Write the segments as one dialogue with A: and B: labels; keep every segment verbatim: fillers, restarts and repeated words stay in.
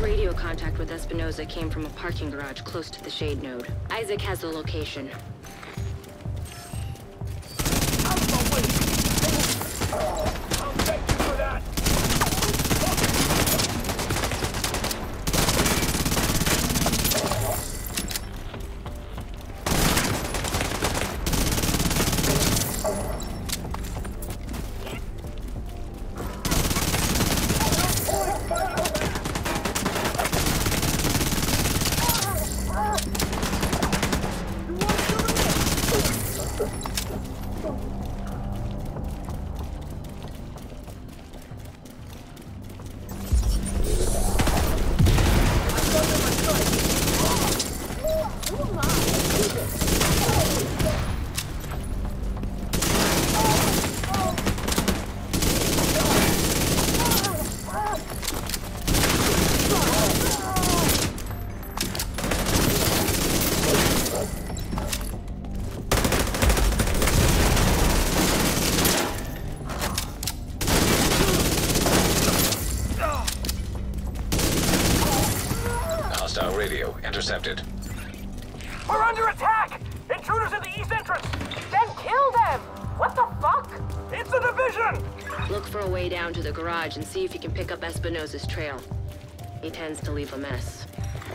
A: radio contact with Espinosa came from a parking garage close to the Shade node. Isaac has the location.
B: I'll thank you for that!
C: Hostile radio intercepted.
B: We're under attack! Intruders at the east entrance! Then kill them! What the fuck? It's a division!
A: Look for a way down to the garage and see if you can pick up Espinosa's trail. He tends to leave a mess.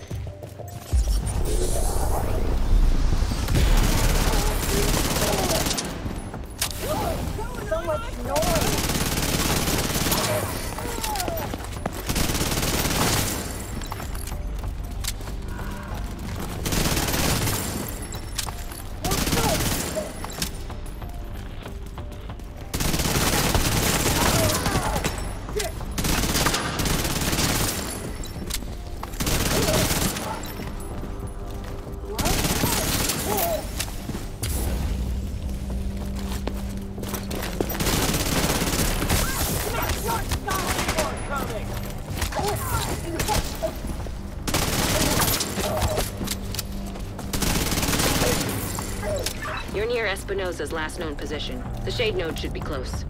B: So much noise!
A: You're near Espinosa's last known position. The Shade node should be close.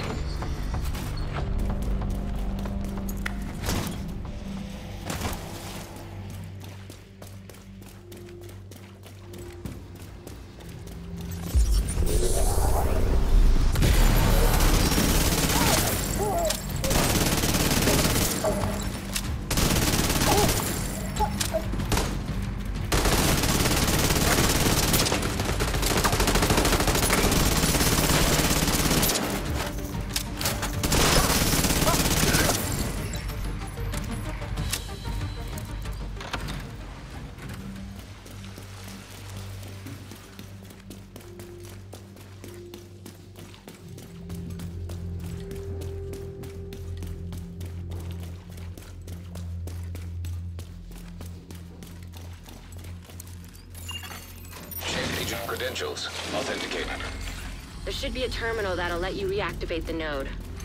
C: Agent credentials authenticated.
A: There should be a terminal that'll let you reactivate the node.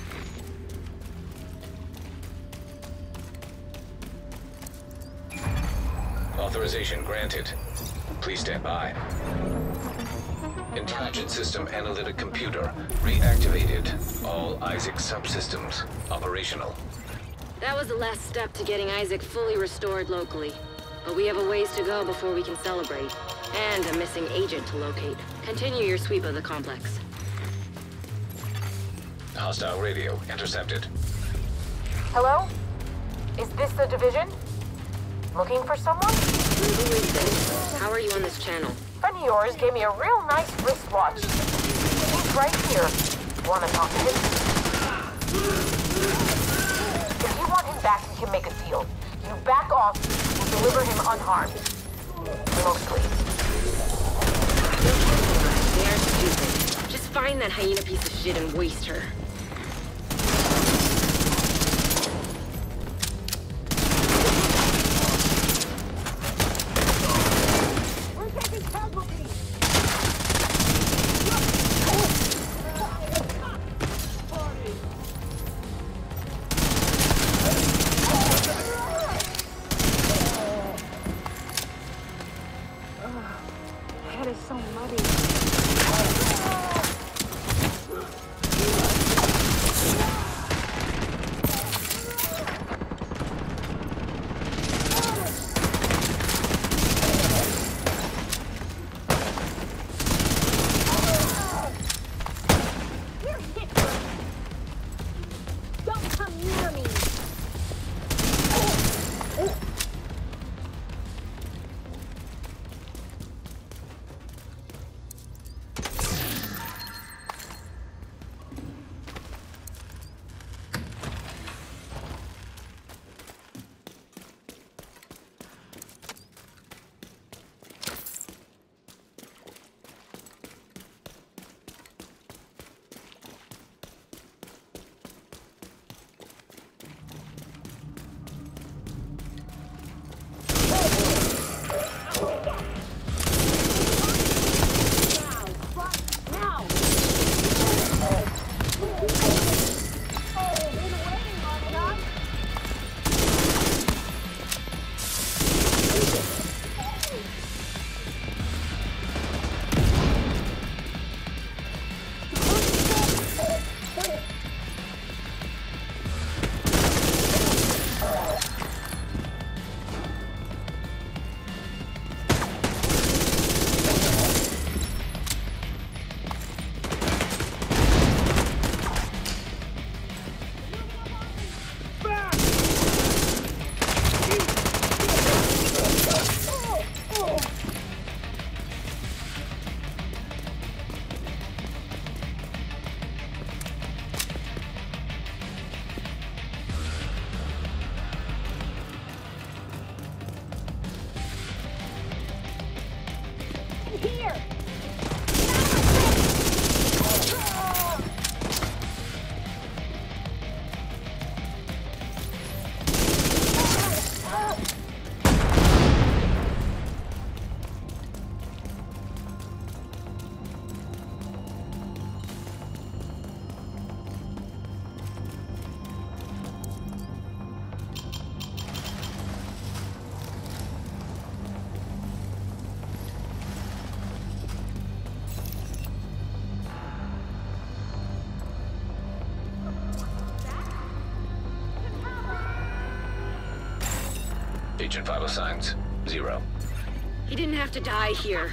C: Authorization granted. Please stand by. Intelligent system analytic computer reactivated. All Isaac subsystems operational.
A: That was the last step to getting Isaac fully restored locally. But we have a ways to go before we can celebrate. And a missing agent to locate. Continue your sweep of the complex.
C: Hostile radio intercepted.
D: Hello? Is this the division? Looking for someone?
A: Who is this? How are you on this channel?
D: A friend of yours gave me a real nice wristwatch. He's right here. Wanna talk to him? If you want him back, we can make a deal. You back off, we'll deliver him unharmed. Mostly.
A: They are stupid. Just find that hyena piece of shit and waste her.
D: That is so muddy.
C: Agent vital signs, zero.
A: He didn't have to die here.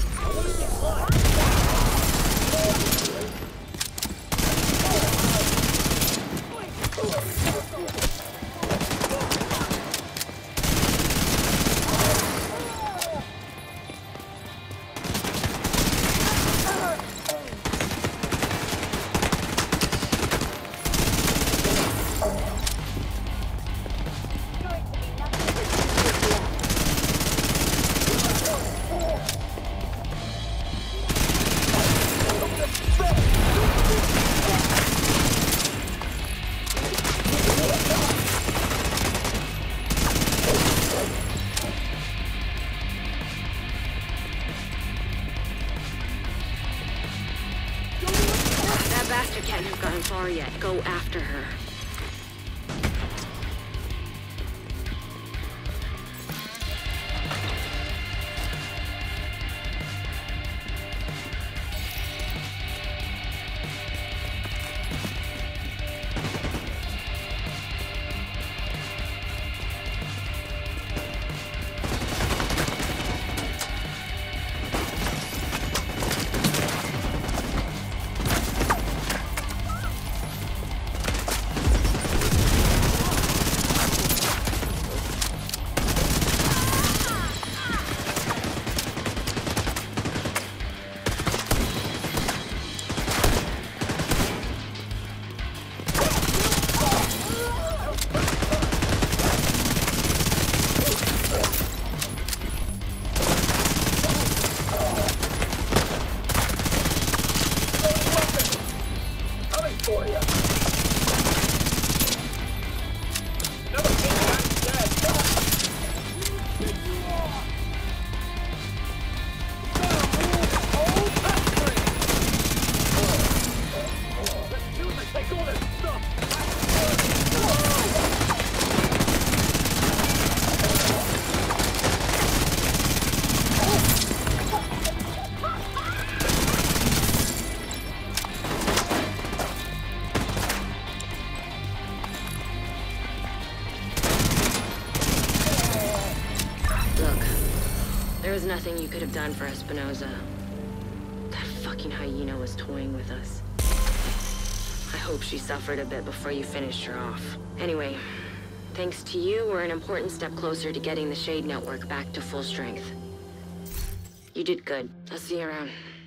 A: Bastard can't have gone far yet. Go after her. There was nothing you could have done for Espinosa. That fucking hyena was toying with us. I hope she suffered a bit before you finished her off. Anyway, thanks to you, we're an important step closer to getting the Shade Network back to full strength. You did good. I'll see you around.